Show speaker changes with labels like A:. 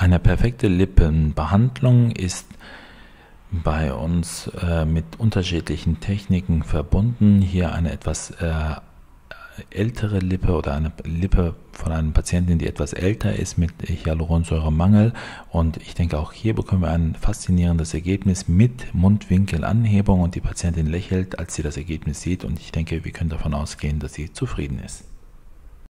A: Eine perfekte Lippenbehandlung ist bei uns mit unterschiedlichen Techniken verbunden. Hier eine etwas ältere Lippe oder eine Lippe von einer Patientin, die etwas älter ist mit Hyaluronsäuremangel. Und ich denke, auch hier bekommen wir ein faszinierendes Ergebnis mit Mundwinkelanhebung und die Patientin lächelt, als sie das Ergebnis sieht. Und ich denke, wir können davon ausgehen, dass sie zufrieden ist.